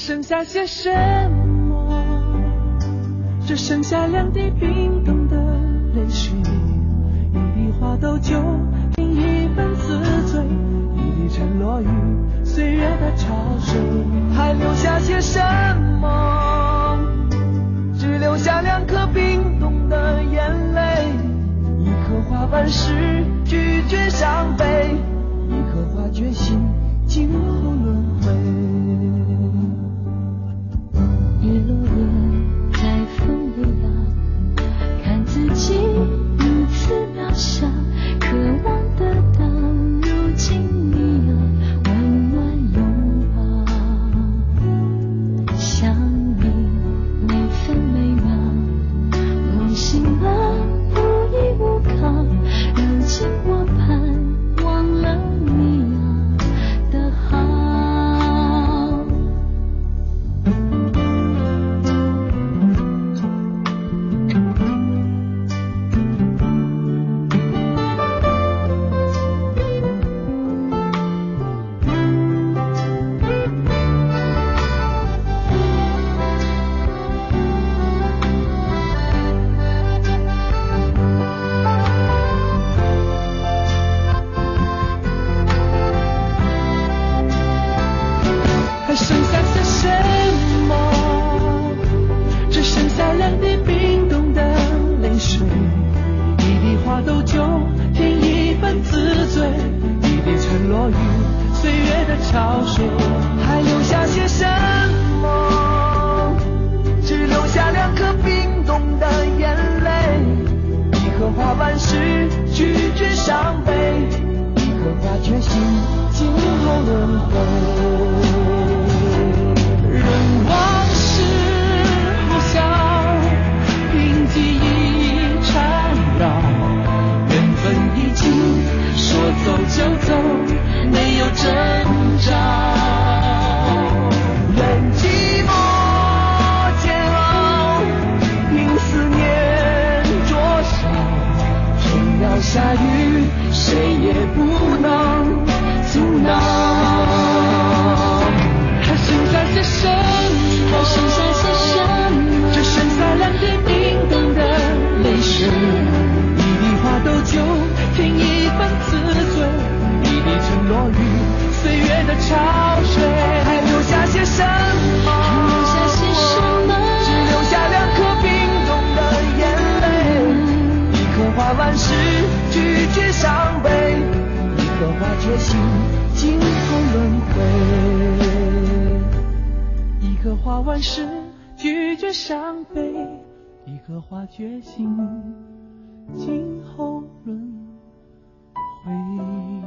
剩下些什么？只剩下两滴冰冻的泪水，一滴花豆酒，听一份自醉，一滴沉落于岁月的潮水。还留下些什么？只留下两颗冰冻的眼泪，一颗花瓣时拒绝伤悲，一颗花决心今后轮回。 日落叶在风里摇，看自己如此渺小，渴望得到如今你有温暖拥抱。想你每分每秒，梦醒了不依无靠，如今我盼望了你的好。 还剩下些什么？只剩下两滴冰冻的泪水，一滴花豆酒，添一份自醉，一滴沉落于岁月的潮水。还留下些什么？只留下两颗冰冻的眼泪，一颗花瓣时拒绝伤悲，一颗花决心今后轮回。任往事呼啸，凭记忆缠绕，缘分已经说走就走，没有征兆。任寂寞煎熬，凭思念灼烧，天要下雨，谁也不能阻挠。还剩下些什么？ 还剩下些什么？ 只剩下两滴冰冻的泪水，一滴花豆酒，添一份自醉，一滴沉落于岁月的潮水。还留下些什么？ 还留下些什么？ 只留下两颗冰冻的眼泪，一颗花瓣时拒绝伤悲，一颗花决心今后轮回。一颗花瓣时拒绝伤悲，一颗花决心今后轮回。